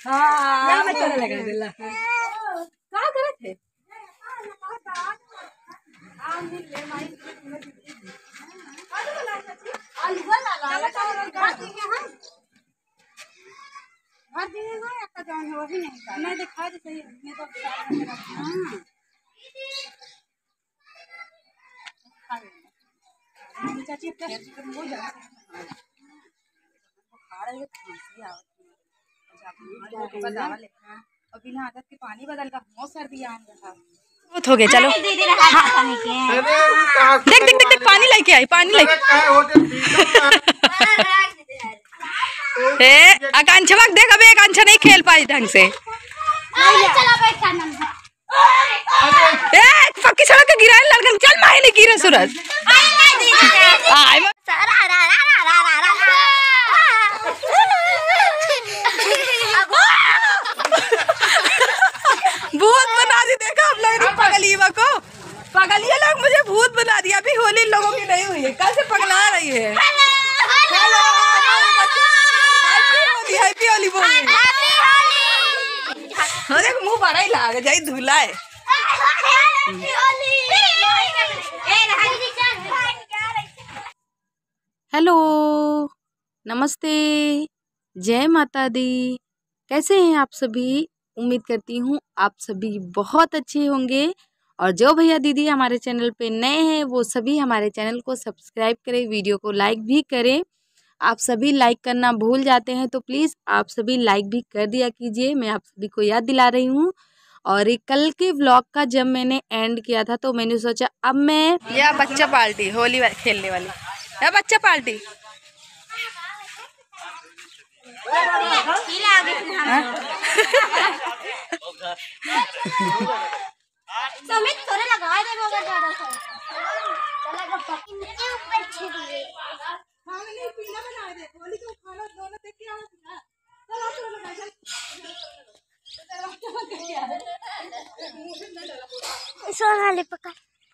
हां मैं तोरे लगा देला का करे थे मैं दिखा दे सही चाची हो जा और बिना आदत के पानी बदल का बहुत सर्दी आ रहा बहुत हो गया। चलो देख देख देख देख पानी लेके आई पानी लेके आकांक्षा देख अबे आकांक्षा नहीं खेल पाई ढंग से पक्की सड़क के गिरा लड़कन चल माही नहीं गिरे सूरज भूत बना दी देखा आप लोग पगलिया को पगलिया लोग मुझे भूत बना दिया। अभी होली लोगों की नहीं हुई है कल से पगला रही है। हैप्पी होली बोल देख मुंह बड़ा ही लाग जाई धुला है। हेलो नमस्ते जय माता दी। कैसे हैं आप सभी? उम्मीद करती हूँ आप सभी बहुत अच्छे होंगे और जो भैया दीदी हमारे चैनल पे नए हैं वो सभी हमारे चैनल को सब्सक्राइब करें, वीडियो को लाइक भी करें। आप सभी लाइक करना भूल जाते हैं तो प्लीज़ आप सभी लाइक भी कर दिया कीजिए। मैं आप सभी को याद दिला रही हूँ। और एक कल के व्लॉग का जब मैंने एंड किया था तो मैंने सोचा अब मैं या बच्चा पार्टी होली खेलने वाली या बच्चा पार्टी सोनाली पकड़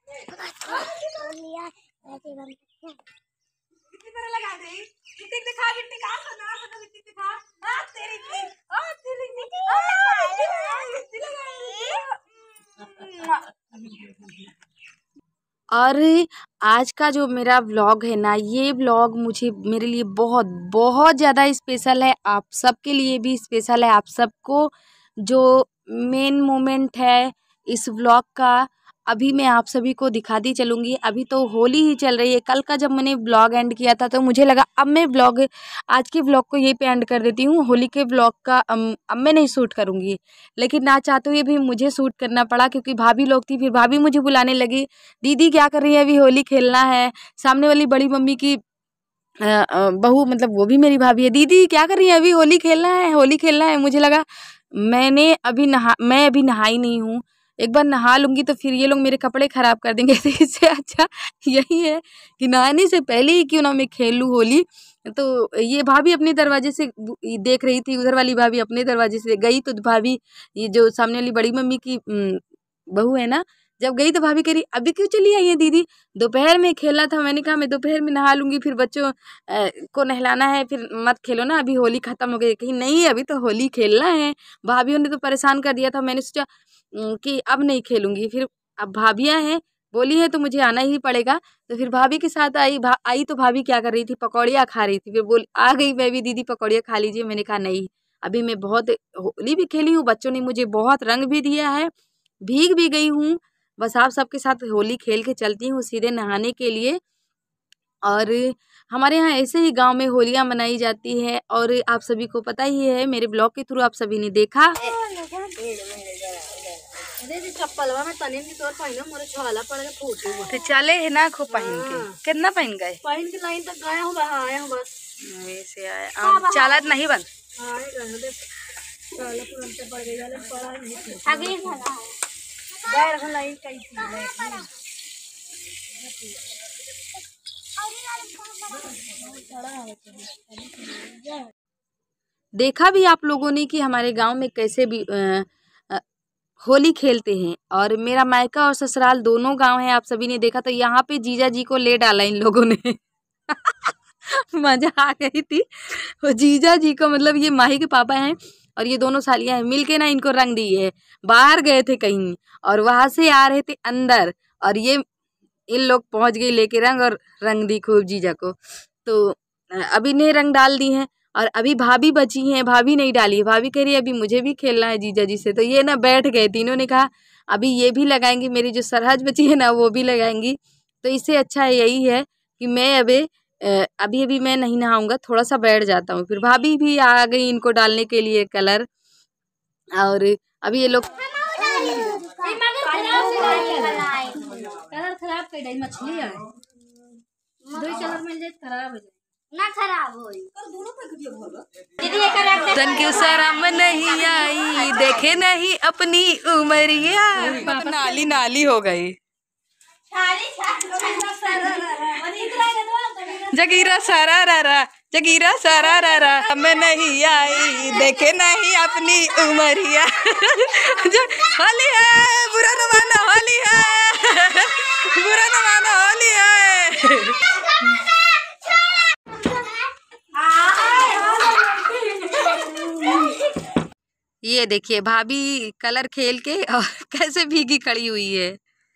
कितनी तरह लगा दे गिट्टी दिखा गिट्टी का सोना सोना गिट्टी दिखा आ तेरी की आ तेरी गिट्टी लगा। और आज का जो मेरा व्लॉग है ना ये व्लॉग मुझे मेरे लिए बहुत बहुत ज़्यादा स्पेशल है। आप सबके लिए भी स्पेशल है। आप सबको जो मेन मोमेंट है इस व्लॉग का अभी मैं आप सभी को दिखाती चलूँगी। अभी तो होली ही चल रही है। कल का जब मैंने व्लॉग एंड किया था तो मुझे लगा अब मैं व्लॉग आज के व्लॉग को यहीं पे एंड कर देती हूँ। होली के व्लॉग का अब मैं नहीं शूट करूँगी, लेकिन ना चाहते हुए भी मुझे शूट करना पड़ा क्योंकि भाभी लोग थी। फिर भाभी मुझे बुलाने लगी, दीदी क्या कर रही है, अभी होली खेलना है। सामने वाली बड़ी मम्मी की बहू मतलब वो भी मेरी भाभी है, दीदी क्या कर रही है, अभी होली खेलना है होली खेलना है। मुझे लगा मैं अभी नहाई नहीं हूँ, एक बार नहा लूँगी तो फिर ये लोग मेरे कपड़े ख़राब कर देंगे। तो इससे अच्छा यही है कि नहाने से पहले ही क्यों ना मैं खेल लूँ होली। तो ये भाभी अपने दरवाजे से देख रही थी, उधर वाली भाभी अपने दरवाजे से गई तो भाभी ये जो सामने वाली बड़ी मम्मी की बहू है ना, जब गई तो भाभी कह रही अभी क्यों चली आई है दीदी, दोपहर में खेलना था। मैंने कहा मैं दोपहर में नहा लूँगी, फिर बच्चों को नहलाना है, फिर मत खेलो ना, अभी होली ख़त्म हो गई। कहीं नहीं अभी तो होली खेलना है। भाभीयों ने तो परेशान कर दिया था। मैंने सोचा कि अब नहीं खेलूँगी। फिर अब भाभियाँ हैं बोली है तो मुझे आना ही पड़ेगा। तो फिर भाभी के साथ आई तो भाभी क्या कर रही थी, पकौड़ियाँ खा रही थी। फिर बोल आ गई मैं भी, दीदी पकौड़ियाँ खा लीजिए। मैंने कहा नहीं अभी मैं बहुत होली भी खेली हूँ, बच्चों ने मुझे बहुत रंग भी दिया है, भीग भी गई हूँ। बस आप सबके साथ होली खेल के चलती हूँ सीधे नहाने के लिए। और हमारे यहाँ ऐसे ही गांव में होलियाँ मनाई जाती है और आप सभी को पता ही है, मेरे ब्लॉग के थ्रू आप सभी ने देखा। तो चले है ना खूब पहन के, कितना पहन गए, पहन के लाइन तक गए हूँ, आए हूँ बस वैसे आए चालत नहीं बन देखा भी आप लोगों ने कि हमारे गांव में कैसे भी होली खेलते हैं। और मेरा मायका और ससुराल दोनों गांव है, आप सभी ने देखा। तो यहाँ पे जीजा जी को ले डाला इन लोगों ने मजा आ गई थी। वो जीजा जी को मतलब ये माही के पापा हैं और ये दोनों सालियाँ मिल के ना इनको रंग दी है। बाहर गए थे कहीं और वहाँ से आ रहे थे अंदर, और ये इन लोग पहुँच गए लेके रंग और रंग दी खूब जीजा को। तो अभी ने रंग डाल दी हैं और अभी भाभी बची हैं, भाभी नहीं डाली है। भाभी कह रही है अभी मुझे भी खेलना है जीजा जी से। तो ये ना बैठ गए, तीनों ने कहा अभी ये भी लगाएंगी, मेरी जो सरहज बची है ना वो भी लगाएंगी। तो इससे अच्छा यही है कि मैं अभी अभी मैं नहीं नहाऊंगा, थोड़ा सा बैठ जाता हूँ। फिर भाभी भी आ गई इनको डालने के लिए कलर। और अभी ये लोग कलर खराब कर दे, मछली है दो कलर मिल जाए खराब हो जाए ना, खराब हो दीदी। तन की शर्म नहीं आई, देखे नहीं अपनी उमरिया, नाली नाली हो गई। जगीरा सारा रा, जगीरा सारा रा, मैं नहीं आई, देखे नहीं अपनी उमरिया। होली है, बुरा न मानो होली है, बुरा न मानो होली है। ये देखिए भाभी कलर खेल के और कैसे भीगी खड़ी हुई है।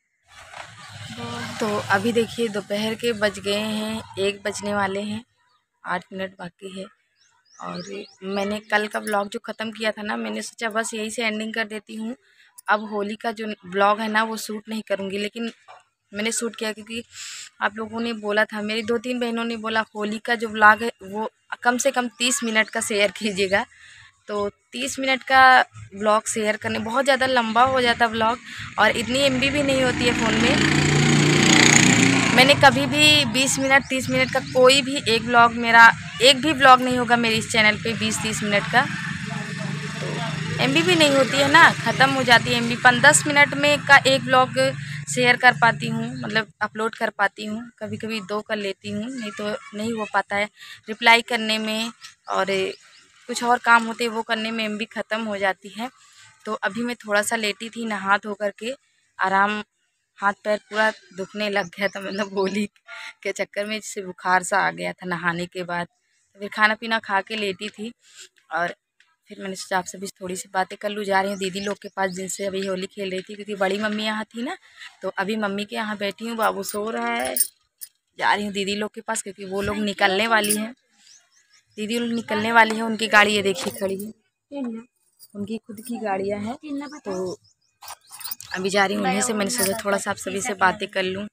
तो अभी देखिए दोपहर के बज गए हैं, 1 बजने वाले हैं, 8 मिनट बाकी है। और मैंने कल का ब्लॉग जो ख़त्म किया था ना, मैंने सोचा बस यही से एंडिंग कर देती हूँ। अब होली का जो ब्लॉग है ना वो शूट नहीं करूँगी, लेकिन मैंने शूट किया क्योंकि आप लोगों ने बोला था, मेरी 2-3 बहनों ने बोला होली का जो ब्लॉग है वो कम से कम 30 मिनट का शेयर कीजिएगा। तो 30 मिनट का ब्लॉग शेयर करने बहुत ज़्यादा लंबा हो जाता ब्लॉग, और इतनी MB भी नहीं होती है फ़ोन में। मैंने कभी भी 20 मिनट 30 मिनट का कोई भी एक ब्लॉग, मेरा एक भी ब्लॉग नहीं होगा मेरे इस चैनल पे 20-30 मिनट का। तो MB भी नहीं होती है ना, ख़त्म हो जाती है MB। 10 मिनट में का एक ब्लॉग शेयर कर पाती हूँ, मतलब अपलोड कर पाती हूँ। कभी कभी 2 कर लेती हूँ, नहीं तो नहीं हो पाता है। रिप्लाई करने में और कुछ और काम होते हैं वो करने में MB ख़त्म हो जाती है। तो अभी मैं थोड़ा सा लेटी थी, नहा धो करके आराम, हाथ पैर पूरा दुखने लग गया था, मतलब होली के चक्कर में जिससे बुखार सा आ गया था नहाने के बाद। तो फिर खाना पीना खा के लेटी थी, और फिर मैंने सोचा आपसे भी थोड़ी सी बातें कर लूँ। जा रही हूँ दीदी लोग के पास जिनसे अभी होली खेल रही थी, क्योंकि बड़ी मम्मी यहाँ थी ना, तो अभी मम्मी के यहाँ बैठी हूँ, बाबू सो रहा है। जा रही हूँ दीदी लोग के पास क्योंकि वो लोग निकलने वाली हैं, दीदी लोग निकलने वाली है। उनकी गाड़ी ये देखिए खड़ी है, उनकी खुद की गाड़ियाँ हैं। तो अभी जा रही हूँ उन्हीं से, मैंने सोचा थोड़ा सा आप सभी से बातें कर लूँ।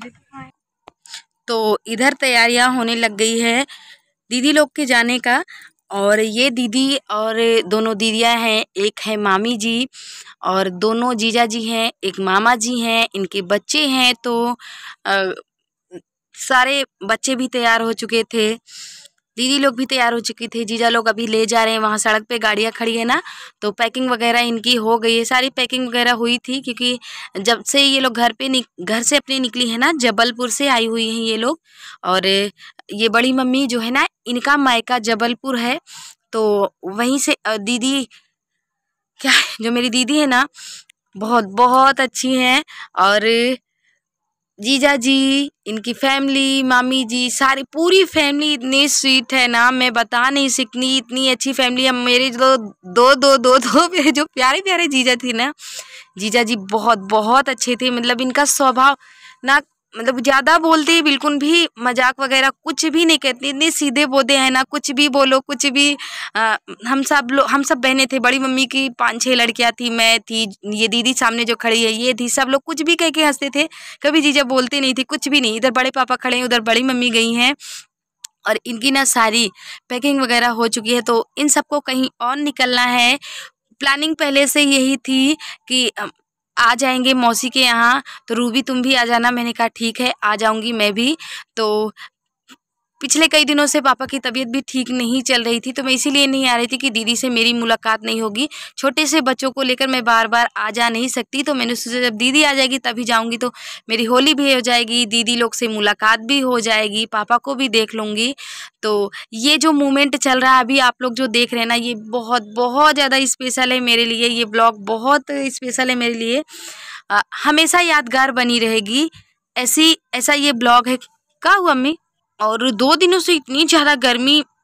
तो इधर तैयारियां होने लग गई है दीदी लोग के जाने का। और ये दीदी और दोनों दीदियां हैं, एक है मामी जी और दोनों जीजा जी हैं, एक मामा जी हैं, इनके बच्चे हैं। तो सारे बच्चे भी तैयार हो चुके थे, दीदी लोग भी तैयार हो चुकी थी, जीजा लोग अभी ले जा रहे हैं। वहाँ सड़क पे गाड़ियाँ खड़ी है ना, तो पैकिंग वगैरह इनकी हो गई है, सारी पैकिंग वगैरह हुई थी। क्योंकि जब से ये लोग घर से अपने निकली है ना, जबलपुर से आई हुई हैं ये लोग। और ये बड़ी मम्मी जो है ना, इनका मायका जबलपुर है। तो वहीं से दीदी क्या है, जो मेरी दीदी है ना, बहुत बहुत अच्छी हैं। और जीजा जी, इनकी फैमिली, मामी जी, सारी पूरी फैमिली इतनी स्वीट है ना, मैं बता नहीं सकती, इतनी अच्छी फैमिली है। मेरे जो दो मेरे जो प्यारे प्यारे जीजा थी ना, जीजा जी बहुत बहुत अच्छे थे। मतलब इनका स्वभाव ना, मतलब ज़्यादा बोलते ही बिल्कुल भी मजाक वगैरह कुछ भी नहीं कहते, इतने सीधे बोलते हैं ना, कुछ भी बोलो कुछ भी। हम सब बहनें थे, बड़ी मम्मी की 5-6 लड़कियां थी, मैं थी, ये दीदी सामने जो खड़ी है ये थी, सब लोग कुछ भी कह के हंसते थे, कभी जीजा बोलते नहीं थे कुछ भी नहीं। इधर बड़े पापा खड़े हैं, उधर बड़ी मम्मी गई हैं, और इनकी ना सारी पैकिंग वगैरह हो चुकी है। तो इन सबको कहीं और निकलना है। प्लानिंग पहले से यही थी कि आ जाएंगे मौसी के यहाँ, तो रूबी तुम भी आ जाना। मैंने कहा ठीक है आ जाऊंगी मैं भी। तो पिछले कई दिनों से पापा की तबीयत भी ठीक नहीं चल रही थी, तो मैं इसीलिए नहीं आ रही थी कि दीदी से मेरी मुलाकात नहीं होगी। छोटे से बच्चों को लेकर मैं बार बार आ जा नहीं सकती, तो मैंने सोचा जब दीदी आ जाएगी तभी जाऊंगी, तो मेरी होली भी हो जाएगी, दीदी लोग से मुलाकात भी हो जाएगी, पापा को भी देख लूँगी। तो ये जो मोमेंट चल रहा है अभी आप लोग जो देख रहे हैं ना, ये बहुत बहुत ज़्यादा स्पेशल है मेरे लिए। ये ब्लॉग बहुत स्पेशल है मेरे लिए, हमेशा यादगार बनी रहेगी। ऐसा ये ब्लॉग है। क्या हुआ अम्मी? और 2 दिनों से इतनी ज़्यादा गर्मी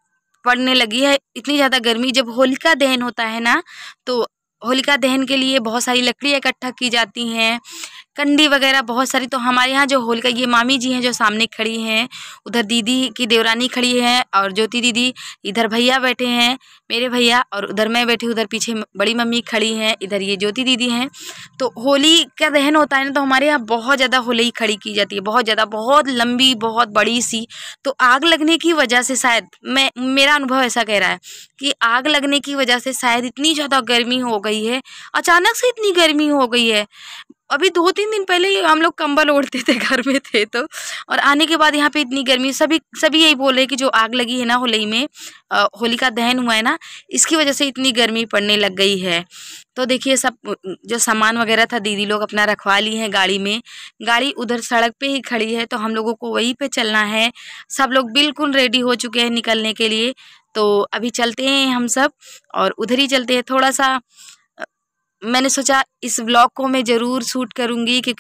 पड़ने लगी है, इतनी ज़्यादा गर्मी। जब होलिका दहन होता है ना, तो होलिका दहन के लिए बहुत सारी लकड़ियाँ इकट्ठा की जाती हैं, कंडी वगैरह बहुत सारी। तो हमारे यहाँ जो होलिका, ये मामी जी हैं जो सामने खड़ी हैं, उधर दीदी की देवरानी खड़ी है और ज्योति दीदी, इधर भैया बैठे हैं मेरे भैया, और उधर मैं बैठी, उधर पीछे बड़ी मम्मी खड़ी हैं, इधर ये ज्योति दीदी हैं। तो होली का दहन होता है ना, तो हमारे यहाँ बहुत ज़्यादा होली खड़ी की जाती है, बहुत ज़्यादा, बहुत लंबी, बहुत बड़ी सी। तो आग लगने की वजह से शायद, मेरा अनुभव ऐसा कह रहा है कि आग लगने की वजह से शायद इतनी ज़्यादा गर्मी हो गई है, अचानक से इतनी गर्मी हो गई है। अभी 2-3 दिन पहले ही हम लोग कंबल ओढ़ते थे, घर में थे तो, और आने के बाद यहाँ पे इतनी गर्मी। सभी यही बोल रहे हैं कि जो आग लगी है ना होली में, होलिका दहन हुआ है ना, इसकी वजह से इतनी गर्मी पड़ने लग गई है। तो देखिए, सब जो सामान वगैरह था दीदी लोग अपना रखवा ली हैं गाड़ी में, गाड़ी उधर सड़क पे ही खड़ी है, तो हम लोगों को वहीं पे चलना है। सब लोग बिल्कुल रेडी हो चुके हैं निकलने के लिए, तो अभी चलते हैं हम सब, और उधर ही चलते हैं। थोड़ा सा मैंने सोचा इस ब्लॉग को मैं ज़रूर शूट करूँगी, क्योंकि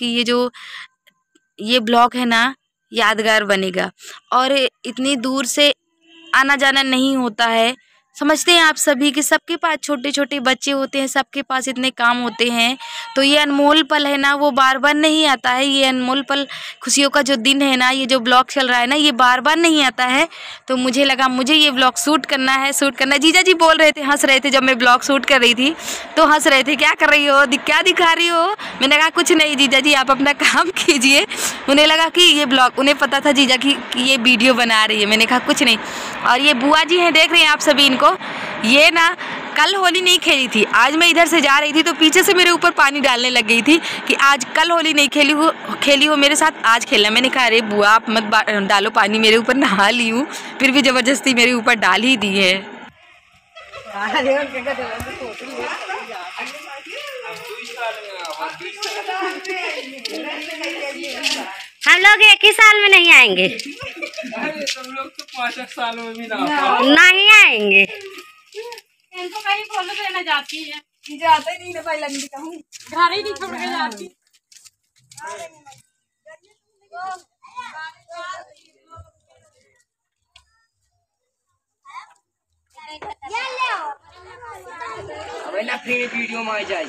ये ब्लॉग है ना, यादगार बनेगा। और इतनी दूर से आना जाना नहीं होता है, समझते हैं आप सभी कि सबके पास छोटे छोटे बच्चे होते हैं, सबके पास इतने काम होते हैं। तो ये अनमोल पल है ना, वो बार बार नहीं आता है। ये अनमोल पल, खुशियों का जो दिन है ना, ये जो ब्लॉग चल रहा है ना, ये बार बार नहीं आता है। तो मुझे लगा मुझे ये ब्लॉग शूट करना है। जीजा जी बोल रहे थे, हंस रहे थे, जब मैं ब्लॉग शूट कर रही थी तो हंस रहे थे, क्या कर रही हो, क्या दिखा रही हो। मैंने कहा कुछ नहीं जीजा जी, आप अपना काम कीजिए। उन्हें लगा कि ये ब्लॉग, उन्हें पता था जीजा की कि ये वीडियो बना रही है। मैंने कहा कुछ नहीं। और ये बुआ जी हैं, देख रहे हैं आप सभी इनको, ये ना कल होली नहीं खेली थी, आज मैं इधर से जा रही थी तो पीछे से मेरे ऊपर पानी डालने लग गई थी कि आज कल होली नहीं खेली हो मेरे साथ, आज खेलना। मैंने कहा अरे बुआ आप मत डालो पानी मेरे ऊपर, नहा ली हूँ, फिर भी ज़बरदस्ती मेरे ऊपर डाल ही दी है। हम लोग एक ही साल में नहीं आएंगे। अरे तुम लोग तो 5 साल में भी नहीं आएंगे। इनको कहीं खोल देना जाती है, जाता ही नहीं ना भाई, लंबी कहूँ घर ही नहीं छोड़ के जाती। अब ना फिर वीडियो में आ जाए।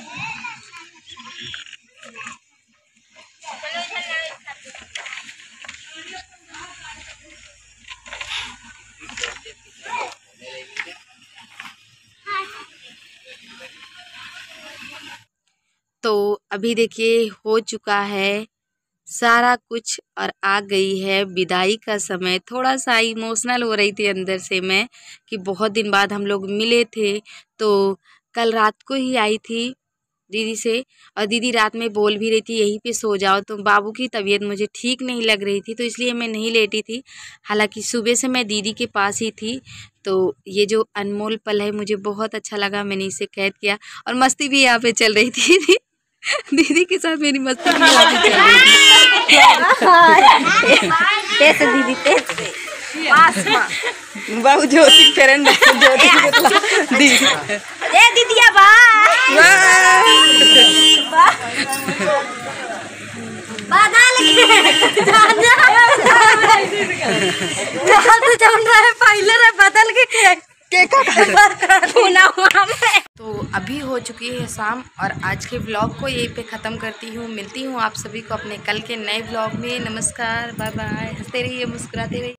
तो अभी देखिए हो चुका है सारा कुछ और आ गई है विदाई का समय। थोड़ा सा इमोशनल हो रही थी अंदर से मैं कि बहुत दिन बाद हम लोग मिले थे। तो कल रात को ही आई थी दीदी से, और दीदी रात में बोल भी रही थी यहीं पे सो जाओ। तो बाबू की तबीयत मुझे ठीक नहीं लग रही थी, तो इसलिए मैं नहीं लेटी थी। हालांकि सुबह से मैं दीदी के पास ही थी। तो ये जो अनमोल पल है मुझे बहुत अच्छा लगा, मैंने इसे कैद किया। और मस्ती भी यहाँ पे चल रही थी दीदी के साथ मेरी मस्ती भी यहाँ पे चल रही थी। तेज दीदी, तेज बाबू ज्योति करण ज्योति दीदी ए दीदिया बादल पहले रे बदल के तो अभी हो चुकी है शाम, और आज के व्लॉग को यहीं पे ख़त्म करती हूँ। मिलती हूँ आप सभी को अपने कल के नए व्लॉग में। नमस्कार, बाय बाय, हंसते रहिए, मुस्कुराते रहिए।